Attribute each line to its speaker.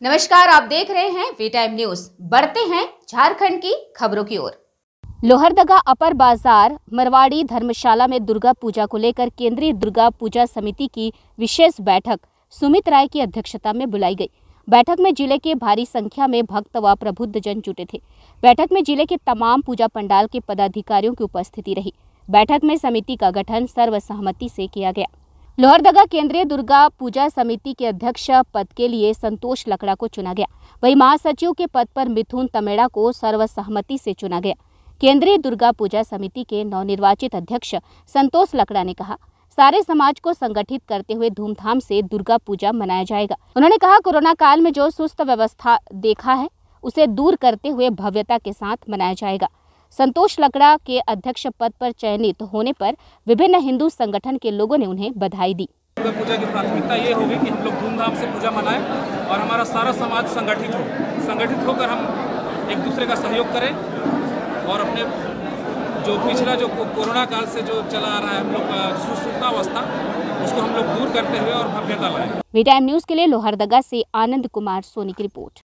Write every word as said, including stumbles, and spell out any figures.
Speaker 1: नमस्कार, आप देख रहे हैं वी टाइम न्यूज। बढ़ते हैं झारखंड की खबरों की ओर। लोहरदगा अपर बाजार मरवाड़ी धर्मशाला में दुर्गा पूजा को लेकर केंद्रीय दुर्गा पूजा समिति की विशेष बैठक सुमित राय की अध्यक्षता में बुलाई गई। बैठक में जिले के भारी संख्या में भक्त व प्रबुद्ध जन जुटे थे। बैठक में जिले के तमाम पूजा पंडाल के पदाधिकारियों की उपस्थिति रही। बैठक में समिति का गठन सर्वसहमति से किया गया। लोहरदगा केंद्रीय दुर्गा पूजा समिति के अध्यक्ष पद के लिए संतोष लकड़ा को चुना गया। वहीं महासचिव के पद पर मिथुन तमेड़ा को सर्वसहमति से चुना गया। केंद्रीय दुर्गा पूजा समिति के नवनिर्वाचित अध्यक्ष संतोष लकड़ा ने कहा, सारे समाज को संगठित करते हुए धूमधाम से दुर्गा पूजा मनाया जाएगा। उन्होंने कहा, कोरोना काल में जो सुस्त व्यवस्था देखा है उसे दूर करते हुए भव्यता के साथ मनाया जाएगा। संतोष लकड़ा के अध्यक्ष पद पर चयनित होने पर विभिन्न हिंदू संगठन के लोगों ने उन्हें बधाई दी।
Speaker 2: दुर्गा पूजा की प्राथमिकता ये होगी कि हम लोग धूमधाम से पूजा मनाएं और हमारा सारा समाज संगठित हो संगठित होकर हम एक दूसरे का सहयोग करें और अपने जो पिछला जो कोरोना काल से जो चला आ रहा है हम लोग का सुसुप्तावस्था उसको हम लोग दूर करते हुए और भव्यता लाएं।
Speaker 1: वी टाइम न्यूज के लिए लोहरदगा से आनंद कुमार सोनी की रिपोर्ट।